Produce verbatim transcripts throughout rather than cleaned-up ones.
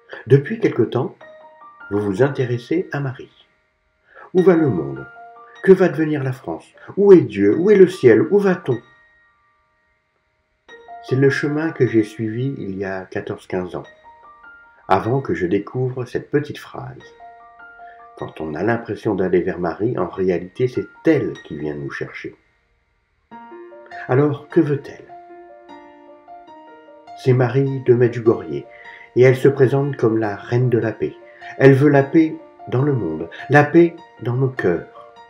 Depuis quelque temps, vous vous intéressez à Marie. Où va le monde? Que va devenir la France? Où est Dieu? Où est le ciel? Où va-t-on? C'est le chemin que j'ai suivi il y a quatorze quinze ans, avant que je découvre cette petite phrase. Quand on a l'impression d'aller vers Marie, en réalité, c'est elle qui vient nous chercher. Alors, que veut-elle? C'est Marie de Medjugorje, et elle se présente comme la reine de la paix. Elle veut la paix dans le monde, la paix dans nos cœurs.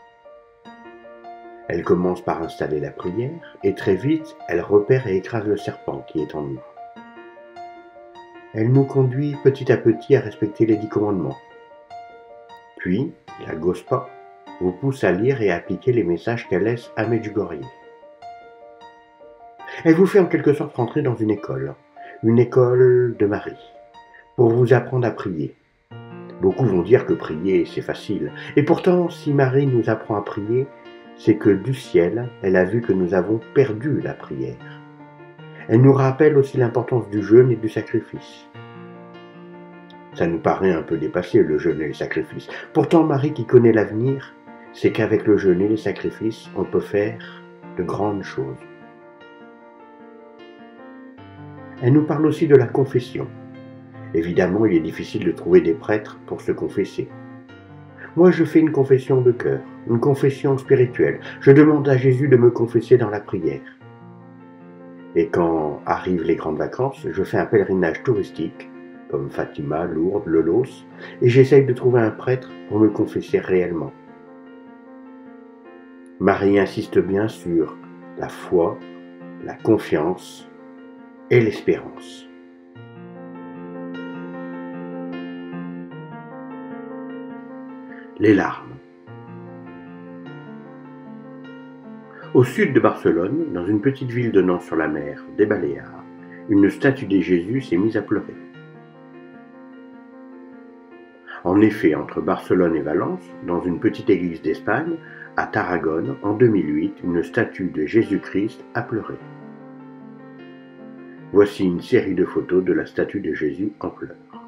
Elle commence par installer la prière, et très vite, elle repère et écrase le serpent qui est en nous. Elle nous conduit petit à petit à respecter les dix commandements. Puis, la Gospa vous pousse à lire et à appliquer les messages qu'elle laisse à Medjugorje. Elle vous fait en quelque sorte rentrer dans une école, une école de Marie, pour vous apprendre à prier. Beaucoup vont dire que prier, c'est facile. Et pourtant, si Marie nous apprend à prier, c'est que du ciel, elle a vu que nous avons perdu la prière. Elle nous rappelle aussi l'importance du jeûne et du sacrifice. Ça nous paraît un peu dépassé, le jeûne et le sacrifice. Pourtant, Marie qui connaît l'avenir, c'est qu'avec le jeûne et les sacrifices, on peut faire de grandes choses. Elle nous parle aussi de la confession. Évidemment, il est difficile de trouver des prêtres pour se confesser. Moi, je fais une confession de cœur, une confession spirituelle. Je demande à Jésus de me confesser dans la prière. Et quand arrivent les grandes vacances, je fais un pèlerinage touristique, comme Fatima, Lourdes, Lelos, et j'essaye de trouver un prêtre pour me confesser réellement. Marie insiste bien sur la foi, la confiance et l'espérance. Les larmes. Au sud de Barcelone, dans une petite ville donnant sur la mer des Baléares, une statue de Jésus s'est mise à pleurer. En effet, entre Barcelone et Valence, dans une petite église d'Espagne, à Tarragone, en deux mille huit, une statue de Jésus-Christ a pleuré. Voici une série de photos de la statue de Jésus en pleurs.